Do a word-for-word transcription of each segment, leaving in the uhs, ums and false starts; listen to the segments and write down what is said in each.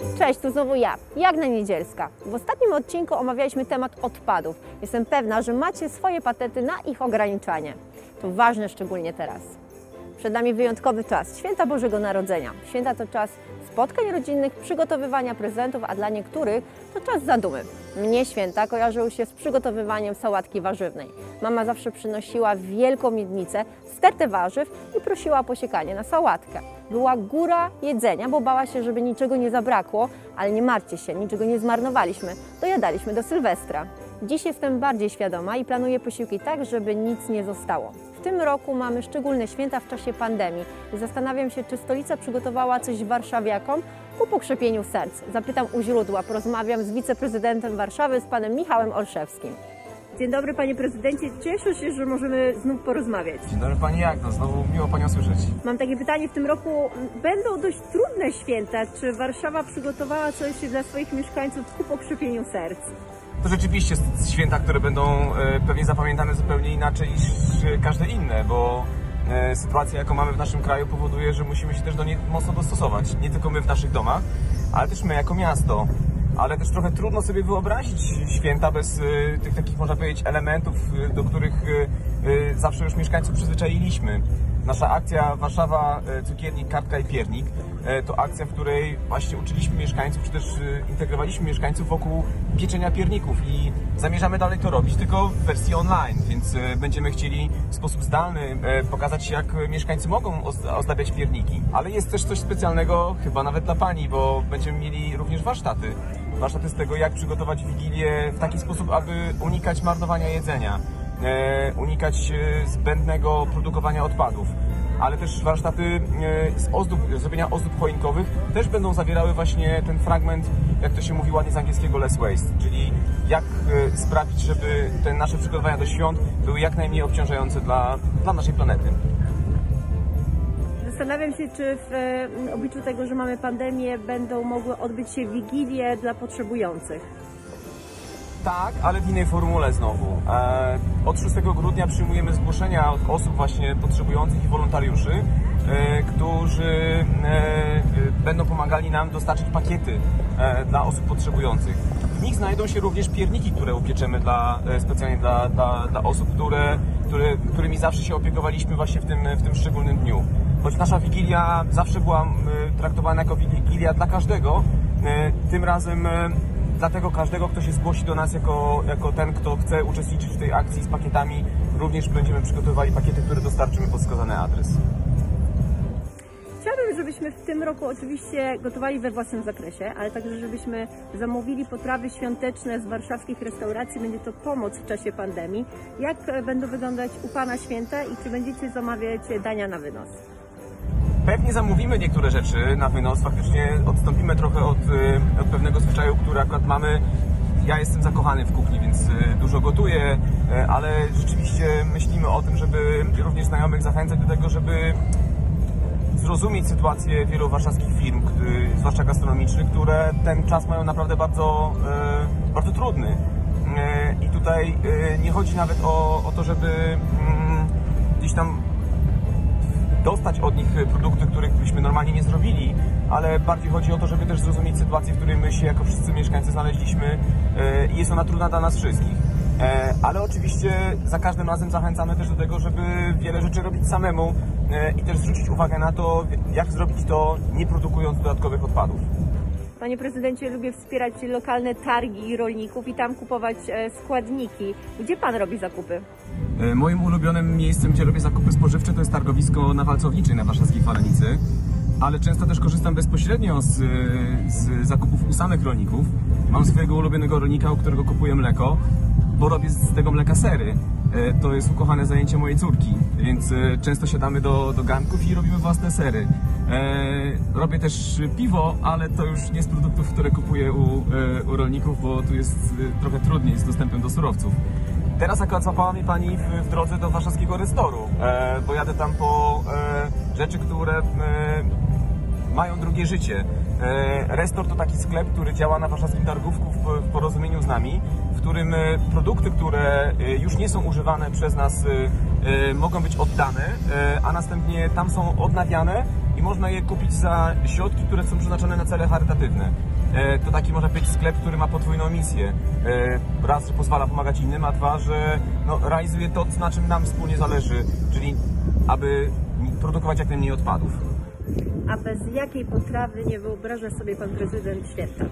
Cześć, tu znowu ja, Jagna Niedzielska. W ostatnim odcinku omawialiśmy temat odpadów. Jestem pewna, że macie swoje patenty na ich ograniczanie. To ważne szczególnie teraz. Przed nami wyjątkowy czas, Święta Bożego Narodzenia. Święta to czas spotkań rodzinnych, przygotowywania prezentów, a dla niektórych to czas zadumy. Mnie święta kojarzyły się z przygotowywaniem sałatki warzywnej. Mama zawsze przynosiła wielką miednicę, stertę warzyw i prosiła o posiekanie na sałatkę. Była góra jedzenia, bo bała się, żeby niczego nie zabrakło, ale nie martwcie się, niczego nie zmarnowaliśmy, dojadaliśmy do Sylwestra. Dziś jestem bardziej świadoma i planuję posiłki tak, żeby nic nie zostało. W tym roku mamy szczególne święta w czasie pandemii i zastanawiam się, czy stolica przygotowała coś warszawiakom ku pokrzepieniu serc. Zapytam u źródła, porozmawiam z wiceprezydentem Warszawy, z panem Michałem Olszewskim. Dzień dobry, panie prezydencie, cieszę się, że możemy znów porozmawiać. Dzień dobry pani Jagno, znowu miło panią słyszeć. Mam takie pytanie, w tym roku będą dość trudne święta. Czy Warszawa przygotowała coś dla swoich mieszkańców ku pokrzepieniu serc? To rzeczywiście święta, które będą pewnie zapamiętane zupełnie inaczej niż każde inne, bo sytuacja, jaką mamy w naszym kraju, powoduje, że musimy się też do niej mocno dostosować. Nie tylko my w naszych domach, ale też my jako miasto. Ale też trochę trudno sobie wyobrazić święta bez y, tych takich, można powiedzieć, elementów, y, do których y, y, zawsze już mieszkańców przyzwyczailiśmy. Nasza akcja Warszawa, y, Cukiernik, Kartka i Piernik y, to akcja, w której właśnie uczyliśmy mieszkańców, czy też y, integrowaliśmy mieszkańców wokół pieczenia pierników i zamierzamy dalej to robić, tylko w wersji online, więc y, będziemy chcieli w sposób zdalny y, pokazać, jak mieszkańcy mogą ozdabiać pierniki. Ale jest też coś specjalnego chyba nawet dla pani, bo będziemy mieli również warsztaty. Warsztaty z tego, jak przygotować Wigilię w taki sposób, aby unikać marnowania jedzenia, e, unikać e, zbędnego produkowania odpadów, ale też warsztaty e, z ozdób, zrobienia ozdób choinkowych też będą zawierały właśnie ten fragment, jak to się mówi ładnie z angielskiego, less waste, czyli jak e, sprawić, żeby te nasze przygotowania do świąt były jak najmniej obciążające dla, dla naszej planety. Zastanawiam się, czy w e, obliczu tego, że mamy pandemię, będą mogły odbyć się wigilie dla potrzebujących. Tak, ale w innej formule znowu. E, od szóstego grudnia przyjmujemy zgłoszenia od osób właśnie potrzebujących i wolontariuszy, e, którzy e, będą pomagali nam dostarczyć pakiety e, dla osób potrzebujących. W nich znajdą się również pierniki, które upieczemy dla, e, specjalnie dla, dla, dla osób, które, które, którymi zawsze się opiekowaliśmy właśnie w tym, w tym szczególnym dniu. Choć nasza Wigilia zawsze była traktowana jako Wigilia dla każdego, tym razem dla tego każdego, kto się zgłosi do nas jako, jako ten, kto chce uczestniczyć w tej akcji z pakietami, również będziemy przygotowywali pakiety, które dostarczymy pod wskazany adres. Chciałabym, żebyśmy w tym roku oczywiście gotowali we własnym zakresie, ale także żebyśmy zamówili potrawy świąteczne z warszawskich restauracji. Będzie to pomoc w czasie pandemii. Jak będą wyglądać u pana święta i czy będziecie zamawiać dania na wynos? Pewnie zamówimy niektóre rzeczy na wynos, faktycznie odstąpimy trochę od, od pewnego zwyczaju, który akurat mamy. Ja jestem zakochany w kuchni, więc dużo gotuję, ale rzeczywiście myślimy o tym, żeby również znajomych zachęcać do tego, żeby zrozumieć sytuację wielu warszawskich firm, zwłaszcza gastronomicznych, które ten czas mają naprawdę bardzo, bardzo trudny. I tutaj nie chodzi nawet o, o to, żeby gdzieś tam dostać od nich produkty, których byśmy normalnie nie zrobili, ale bardziej chodzi o to, żeby też zrozumieć sytuację, w której my się jako wszyscy mieszkańcy znaleźliśmy i jest ona trudna dla nas wszystkich. Ale oczywiście za każdym razem zachęcamy też do tego, żeby wiele rzeczy robić samemu i też zwrócić uwagę na to, jak zrobić to, nie produkując dodatkowych odpadów. Panie prezydencie, lubię wspierać lokalne targi rolników i tam kupować składniki. Gdzie pan robi zakupy? Moim ulubionym miejscem, gdzie robię zakupy spożywcze, to jest targowisko na Walcowniczej na warszawskiej Falenicy, ale często też korzystam bezpośrednio z, z zakupów u samych rolników. Mam swojego ulubionego rolnika, u którego kupuję mleko, bo robię z tego mleka sery. To jest ukochane zajęcie mojej córki, więc często siadamy do, do garnków i robimy własne sery. Robię też piwo, ale to już nie z produktów, które kupuję u, u rolników, bo tu jest trochę trudniej z dostępem do surowców. Teraz akurat złapała mnie pani w, w drodze do warszawskiego Restoru, bo jadę tam po rzeczy, które mają drugie życie. Restor to taki sklep, który działa na warszawskim Targówku w porozumieniu z nami, w którym produkty, które już nie są używane przez nas, mogą być oddane, a następnie tam są odnawiane i i można je kupić za środki, które są przeznaczone na cele charytatywne. To taki może być sklep, który ma podwójną misję. Raz, że pozwala pomagać innym, a dwa, że no, realizuje to, na czym nam wspólnie zależy, czyli aby produkować jak najmniej odpadów. A bez jakiej potrawy nie wyobraża sobie pan prezydent święta?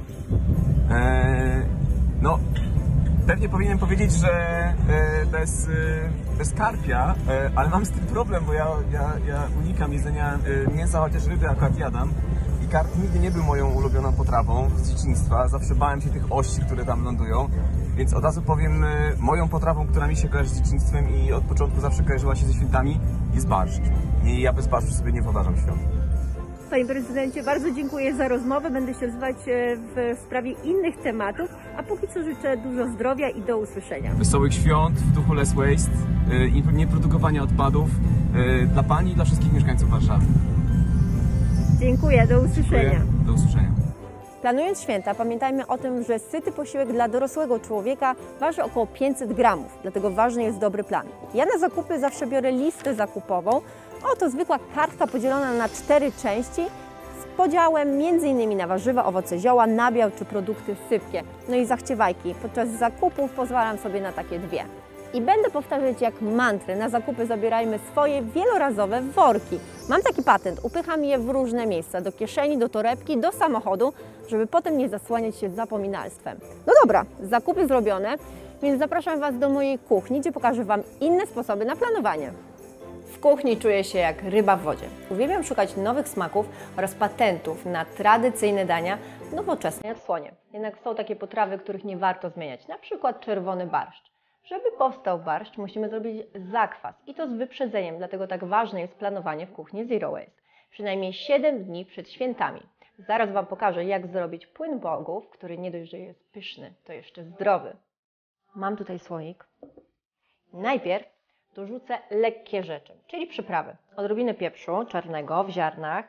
Eee, no, pewnie powinienem powiedzieć, że e, bez, e, bez karpia, e, ale mam z tym problem, bo ja, ja, ja unikam jedzenia e, mięsa, chociaż ryby akurat jadam. I karp nigdy nie był moją ulubioną potrawą z dzieciństwa. Zawsze bałem się tych ości, które tam lądują. Więc od razu powiem, e, moją potrawą, która mi się kojarzy z dzieciństwem i od początku zawsze kojarzyła się ze świętami, jest barszcz. I ja bez barszczu sobie nie wyobrażam świąt. Panie prezydencie, bardzo dziękuję za rozmowę. Będę się zwać w sprawie innych tematów, a póki co życzę dużo zdrowia i do usłyszenia. Wesołych świąt w duchu Less Waste i nieprodukowania odpadów dla Pani i dla wszystkich mieszkańców Warszawy. Dziękuję, do usłyszenia. Dziękuję. Do usłyszenia. Planując święta, pamiętajmy o tym, że syty posiłek dla dorosłego człowieka waży około pięćset gramów, dlatego ważny jest dobry plan. Ja na zakupy zawsze biorę listę zakupową. Oto zwykła kartka podzielona na cztery części z podziałem między innymi na warzywa, owoce, zioła, nabiał czy produkty sypkie. No i zachciewajki. Podczas zakupów pozwalam sobie na takie dwie. I będę powtarzać jak mantrę. Na zakupy zabierajmy swoje wielorazowe worki. Mam taki patent. Upycham je w różne miejsca. Do kieszeni, do torebki, do samochodu, żeby potem nie zasłaniać się zapominalstwem. No dobra, zakupy zrobione, więc zapraszam Was do mojej kuchni, gdzie pokażę Wam inne sposoby na planowanie. W kuchni czuję się jak ryba w wodzie. Uwielbiam szukać nowych smaków oraz patentów na tradycyjne dania w nowoczesnej odsłonie. Jednak są takie potrawy, których nie warto zmieniać, na przykład czerwony barszcz. Żeby powstał barszcz, musimy zrobić zakwas i to z wyprzedzeniem, dlatego tak ważne jest planowanie w kuchni Zero Waste. Przynajmniej siedem dni przed świętami. Zaraz Wam pokażę, jak zrobić płyn bogów, który nie dość, że jest pyszny, to jeszcze zdrowy. Mam tutaj słoik. Najpierw dorzucę lekkie rzeczy, czyli przyprawy. Odrobinę pieprzu czarnego w ziarnach.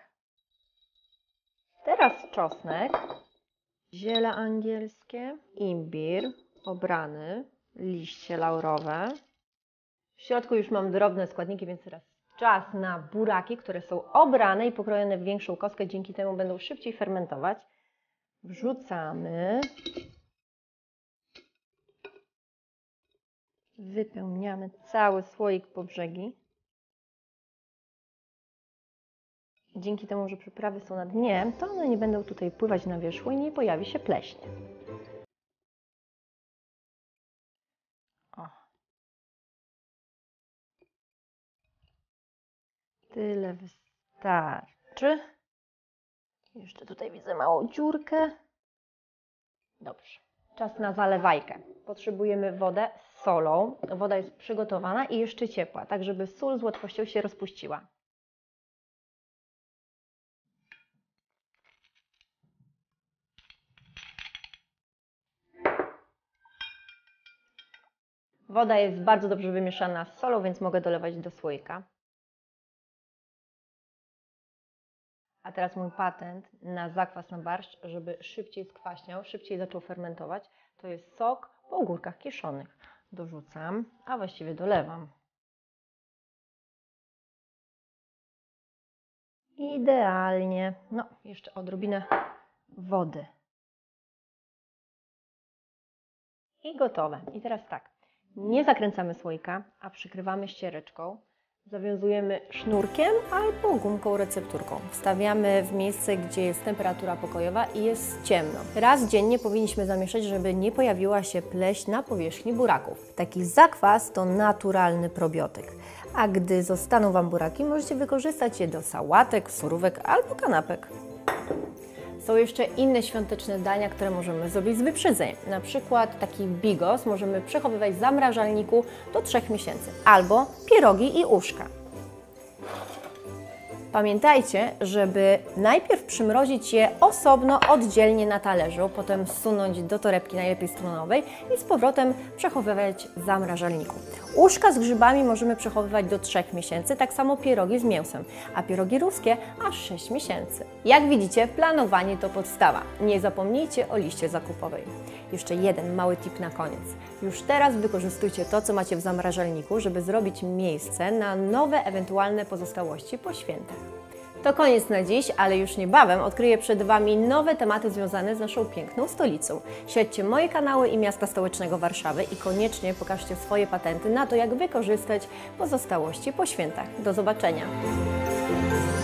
Teraz czosnek, ziele angielskie, imbir obrany, liście laurowe. W środku już mam drobne składniki, więc teraz czas na buraki, które są obrane i pokrojone w większą kostkę. Dzięki temu będą szybciej fermentować. Wrzucamy. Wypełniamy cały słoik po brzegi. Dzięki temu, że przyprawy są na dnie, to one nie będą tutaj pływać na wierzchu i nie pojawi się pleśń. O. Tyle wystarczy. Jeszcze tutaj widzę małą dziurkę. Dobrze. Czas na zalewajkę. Potrzebujemy wodę z solą. Woda jest przygotowana i jeszcze ciepła, tak żeby sól z łatwością się rozpuściła. Woda jest bardzo dobrze wymieszana z solą, więc mogę dolewać do słoika. A teraz mój patent na zakwas na barszcz, żeby szybciej skwaśniał, szybciej zaczął fermentować, to jest sok po ogórkach kiszonych. Dorzucam, a właściwie dolewam. Idealnie. No, jeszcze odrobinę wody. I gotowe. I teraz tak, nie zakręcamy słoika, a przykrywamy ściereczką. Zawiązujemy sznurkiem albo gumką recepturką. Wstawiamy w miejsce, gdzie jest temperatura pokojowa i jest ciemno. Raz dziennie powinniśmy zamieszać, żeby nie pojawiła się pleśń na powierzchni buraków. Taki zakwas to naturalny probiotyk. A gdy zostaną Wam buraki, możecie wykorzystać je do sałatek, surówek albo kanapek. Są jeszcze inne świąteczne dania, które możemy zrobić z wyprzedzeniem. Na przykład taki bigos możemy przechowywać w zamrażalniku do trzech miesięcy. Albo pierogi i uszka. Pamiętajcie, żeby najpierw przymrozić je osobno, oddzielnie na talerzu, potem zsunąć do torebki, najlepiej strunowej i z powrotem przechowywać w zamrażalniku. Uszka z grzybami możemy przechowywać do trzech miesięcy, tak samo pierogi z mięsem, a pierogi ruskie aż sześć miesięcy. Jak widzicie, planowanie to podstawa. Nie zapomnijcie o liście zakupowej. Jeszcze jeden mały tip na koniec. Już teraz wykorzystujcie to, co macie w zamrażalniku, żeby zrobić miejsce na nowe ewentualne pozostałości po świętach. To koniec na dziś, ale już niebawem odkryję przed Wami nowe tematy związane z naszą piękną stolicą. Śledźcie moje kanały i Miasta Stołecznego Warszawy i koniecznie pokażcie swoje patenty na to, jak wykorzystać pozostałości po świętach. Do zobaczenia!